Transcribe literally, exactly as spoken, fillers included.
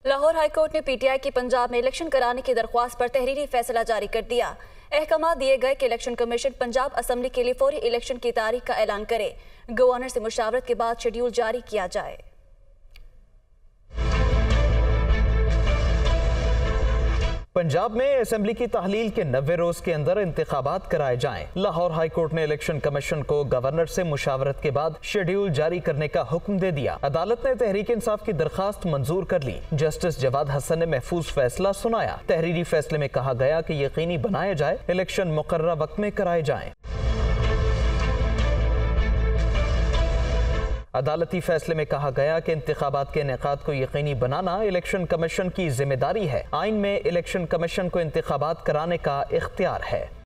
Lahore high court ने PTI की पंजाब में इलेक्शन कराने की दरख्वास्त पर तहरीरी फैसला जारी कर दिया। अहकाम दिए गए कि इलेक्शन कमीशन पंजाब असम्बली के लिए फौरी इलेक्शन की तारीख का ऐलान करे। गवर्नर से मुशावरत के बाद शेड्यूल जारी किया जाए। पंजाब में असेंबली की तहलील के नब्बे रोज के अंदर इंतखाबात कराए जाएं। लाहौर हाईकोर्ट ने इलेक्शन कमीशन को गवर्नर से मुशावरत के बाद शेड्यूल जारी करने का हुक्म दे दिया। अदालत ने तहरीक इंसाफ की दरखास्त मंजूर कर ली। जस्टिस जवाद हसन ने महफूज फैसला सुनाया। तहरीरी फैसले में कहा गया कि यकीनी बनाया जाए इलेक्शन मुकर्ररा वक्त में कराए जाएं। अदालती फैसले में कहा गया कि इंतखाबात के इनेकाद को यकीनी बनाना इलेक्शन कमीशन की जिम्मेदारी है। आइन में इलेक्शन कमीशन को इंतखाबात कराने का इख्तियार है।